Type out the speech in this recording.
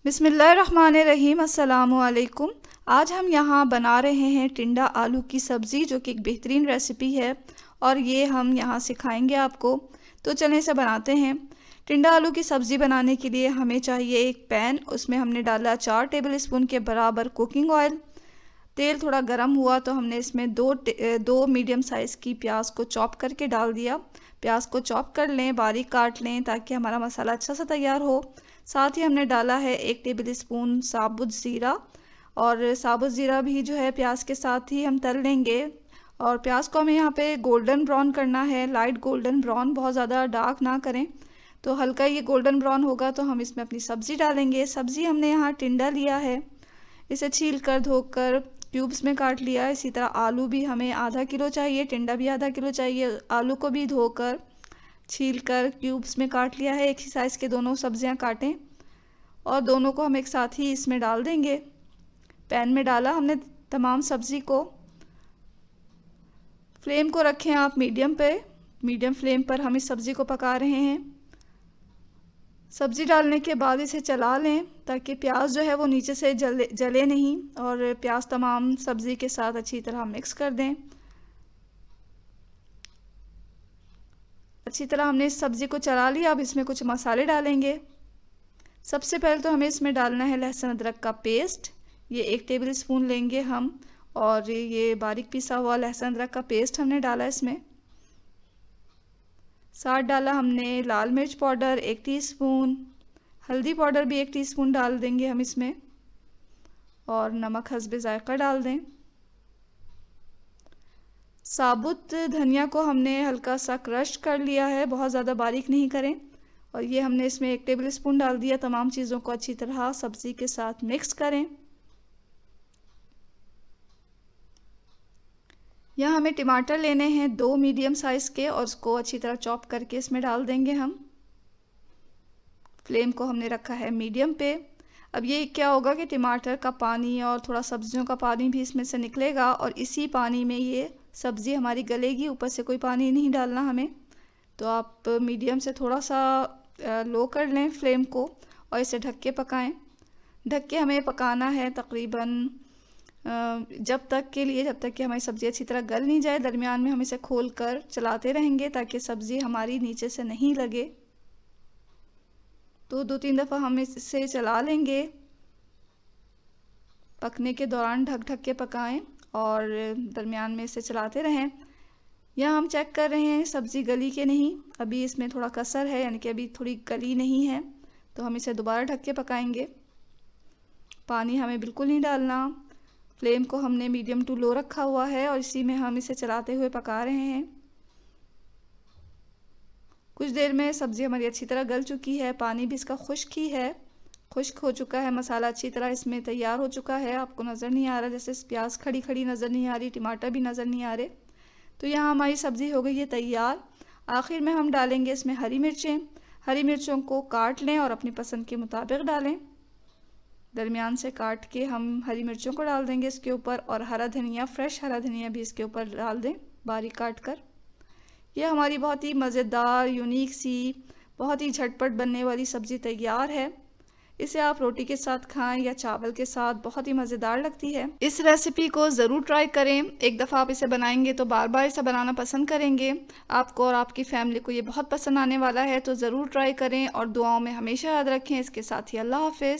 बिस्मिल्लाहिर्रहमानिर्रहीम। अस्सलामुअलैकुम। आज हम यहाँ बना रहे हैं टिंडा आलू की सब्ज़ी, जो कि एक बेहतरीन रेसिपी है और ये हम यहाँ सिखाएंगे आपको। तो चलें इसे बनाते हैं। टिंडा आलू की सब्ज़ी बनाने के लिए हमें चाहिए एक पैन। उसमें हमने डाला 4 टेबल स्पून के बराबर कुकिंग ऑयल। तेल थोड़ा गर्म हुआ तो हमने इसमें दो मीडियम साइज़ की प्याज को चॉप करके डाल दिया। प्याज को चॉप कर लें, बारीक काट लें ताकि हमारा मसाला अच्छा सा तैयार हो। साथ ही हमने डाला है 1 टेबल स्पून साबुत ज़ीरा, और साबुत ज़ीरा भी जो है प्याज के साथ ही हम तल लेंगे। और प्याज को हमें यहाँ पे गोल्डन ब्राउन करना है, लाइट गोल्डन ब्राउन, बहुत ज़्यादा डार्क ना करें। तो हल्का ये गोल्डन ब्राउन होगा तो हम इसमें अपनी सब्ज़ी डालेंगे। सब्ज़ी हमने यहाँ टिंडा लिया है, इसे छील कर धोकर क्यूब्स में काट लिया। इसी तरह आलू भी हमें आधा किलो चाहिए, टिंडा भी आधा किलो चाहिए। आलू को भी धोकर छील कर क्यूब्स में काट लिया है। एक ही साइज़ के दोनों सब्जियां काटें और दोनों को हम एक साथ ही इसमें डाल देंगे। पैन में डाला हमने तमाम सब्ज़ी को। फ्लेम को रखें आप मीडियम पे, मीडियम फ्लेम पर हम इस सब्ज़ी को पका रहे हैं। सब्ज़ी डालने के बाद इसे चला लें ताकि प्याज जो है वो नीचे से जले नहीं, और प्याज तमाम सब्ज़ी के साथ अच्छी तरह मिक्स कर दें। अच्छी तरह हमने इस सब्ज़ी को चला लिया। अब इसमें कुछ मसाले डालेंगे। सबसे पहले तो हमें इसमें डालना है लहसुन अदरक का पेस्ट। ये 1 टेबल स्पून लेंगे हम, और ये बारीक पिसा हुआ लहसुन अदरक का पेस्ट हमने डाला इसमें। साथ डाला हमने लाल मिर्च पाउडर 1 टीस्पून, हल्दी पाउडर भी 1 टीस्पून डाल देंगे हम इसमें, और नमक हस्बे ज़ायक़ा डाल दें। साबुत धनिया को हमने हल्का सा क्रश कर लिया है, बहुत ज़्यादा बारीक नहीं करें। और ये हमने इसमें 1 टेबल स्पून डाल दिया। तमाम चीज़ों को अच्छी तरह सब्ज़ी के साथ मिक्स करें। यहाँ हमें टमाटर लेने हैं 2 मीडियम साइज़ के, और उसको अच्छी तरह चॉप करके इसमें डाल देंगे हम। फ्लेम को हमने रखा है मीडियम पे। अब ये क्या होगा कि टमाटर का पानी और थोड़ा सब्जियों का पानी भी इसमें से निकलेगा, और इसी पानी में ये सब्ज़ी हमारी गलेगी। ऊपर से कोई पानी नहीं डालना हमें। तो आप मीडियम से थोड़ा सा लो कर लें फ्लेम को, और इसे ढक के पकाएं। ढक के हमें पकाना है तकरीबन जब तक कि हमारी सब्ज़ी अच्छी तरह गल नहीं जाए। दरमियान में हम इसे खोल कर चलाते रहेंगे ताकि सब्ज़ी हमारी नीचे से नहीं लगे। तो 2-3 दफ़ा हम इसे चला लेंगे। पकने के दौरान ढक ढक के पकाएं और दरमियान में इसे चलाते रहें। यहाँ हम चेक कर रहे हैं सब्ज़ी गली के नहीं, अभी इसमें थोड़ा कसर है, यानी कि अभी थोड़ी गली नहीं है। तो हम इसे दोबारा ढक के पकाएंगे। पानी हमें बिल्कुल नहीं डालना। फ्लेम को हमने मीडियम टू लो रखा हुआ है, और इसी में हम इसे चलाते हुए पका रहे हैं। कुछ देर में सब्ज़ी हमारी अच्छी तरह गल चुकी है। पानी भी इसका खुश्क ही है, खुश्क हो चुका है। मसाला अच्छी तरह इसमें तैयार हो चुका है। आपको नज़र नहीं आ रहा, जैसे प्याज खड़ी खड़ी नज़र नहीं आ रही, टमाटर भी नज़र नहीं आ रहे। तो यहाँ हमारी सब्ज़ी हो गई है तैयार। आखिर में हम डालेंगे इसमें हरी मिर्चें। हरी मिर्चों को काट लें और अपनी पसंद के मुताबिक डालें। दरमियान से काट के हम हरी मिर्चों को डाल देंगे इसके ऊपर, और हरा धनिया, फ्रेश हरा धनिया भी इसके ऊपर डाल दें बारीक काट कर। यह हमारी बहुत ही मज़ेदार, यूनिक सी, बहुत ही झटपट बनने वाली सब्ज़ी तैयार है। इसे आप रोटी के साथ खाएं या चावल के साथ, बहुत ही मज़ेदार लगती है। इस रेसिपी को ज़रूर ट्राई करें। एक दफ़ा आप इसे बनाएंगे तो बार बार इसे बनाना पसंद करेंगे। आपको और आपकी फैमिली को ये बहुत पसंद आने वाला है। तो ज़रूर ट्राई करें और दुआओं में हमेशा याद रखें। इसके साथ ही अल्लाह हाफ़िज़।